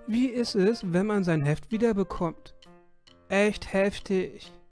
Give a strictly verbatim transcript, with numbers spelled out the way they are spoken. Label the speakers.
Speaker 1: Wie ist es, wenn man sein Heft wiederbekommt? Echt heftig.